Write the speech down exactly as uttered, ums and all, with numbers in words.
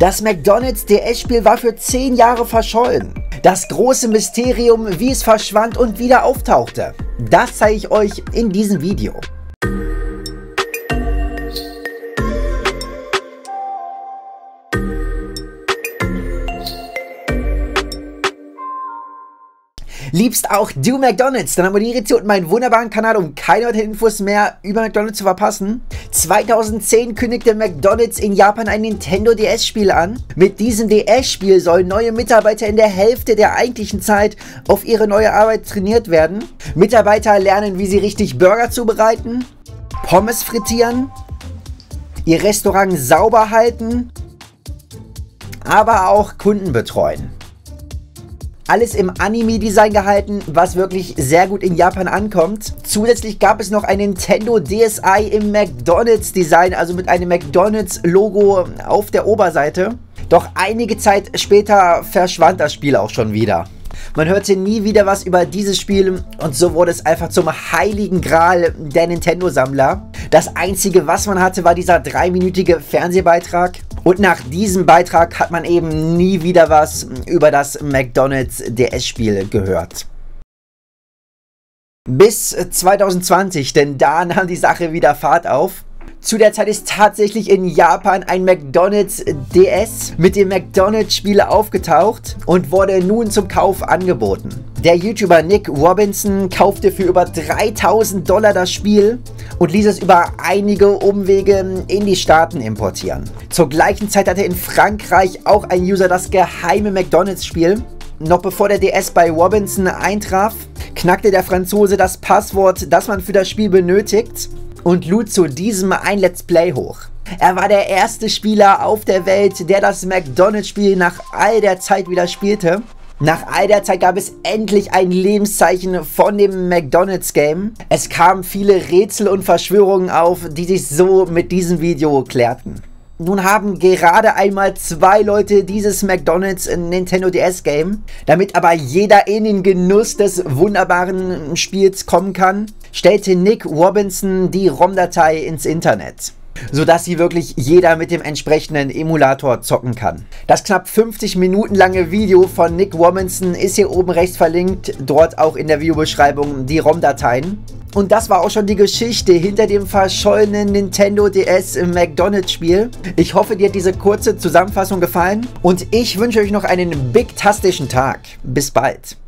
Das McDonald's D S-Spiel war für zehn Jahre verschollen. Das große Mysterium, wie es verschwand und wieder auftauchte. Das zeige ich euch in diesem Video. Liebst auch du McDonald's? Dann abonniere jetzt unten meinen wunderbaren Kanal, um keine weiteren Infos mehr über McDonald's zu verpassen. zweitausendzehn kündigte McDonald's in Japan ein Nintendo D S-Spiel an. Mit diesem D S-Spiel sollen neue Mitarbeiter in der Hälfte der eigentlichen Zeit auf ihre neue Arbeit trainiert werden. Mitarbeiter lernen, wie sie richtig Burger zubereiten, Pommes frittieren, ihr Restaurant sauber halten, aber auch Kunden betreuen. Alles im Anime-Design gehalten, was wirklich sehr gut in Japan ankommt. Zusätzlich gab es noch ein Nintendo D S i im McDonald's-Design, also mit einem McDonald's-Logo auf der Oberseite. Doch einige Zeit später verschwand das Spiel auch schon wieder. Man hörte nie wieder was über dieses Spiel und so wurde es einfach zum heiligen Gral der Nintendo-Sammler. Das Einzige, was man hatte, war dieser dreiminütige Fernsehbeitrag. Und nach diesem Beitrag hat man eben nie wieder was über das McDonald's D S-Spiel gehört. Bis zweitausendzwanzig, denn da nahm die Sache wieder Fahrt auf. Zu der Zeit ist tatsächlich in Japan ein McDonald's D S mit dem McDonald's-Spiel aufgetaucht und wurde nun zum Kauf angeboten. Der YouTuber Nick Robinson kaufte für über dreitausend Dollar das Spiel und ließ es über einige Umwege in die Staaten importieren. Zur gleichen Zeit hatte in Frankreich auch ein User das geheime McDonald's-Spiel. Noch bevor der D S bei Robinson eintraf, knackte der Franzose das Passwort, das man für das Spiel benötigt, und lud zu diesem ein Let's Play hoch. Er war der erste Spieler auf der Welt, der das McDonald's-Spiel nach all der Zeit wieder spielte. Nach all der Zeit gab es endlich ein Lebenszeichen von dem McDonald's-Game. Es kamen viele Rätsel und Verschwörungen auf, die sich so mit diesem Video klärten. Nun haben gerade einmal zwei Leute dieses McDonald's Nintendo D S-Game. Damit aber jeder in den Genuss des wunderbaren Spiels kommen kann, stellte Nick Robinson die ROM-Datei ins Internet, sodass sie wirklich jeder mit dem entsprechenden Emulator zocken kann. Das knapp fünfzig Minuten lange Video von Nick Robinson ist hier oben rechts verlinkt, dort auch in der Videobeschreibung die ROM-Dateien. Und das war auch schon die Geschichte hinter dem verschollenen Nintendo D S im McDonald's-Spiel. Ich hoffe, dir hat diese kurze Zusammenfassung gefallen und ich wünsche euch noch einen big-tastischen Tag. Bis bald.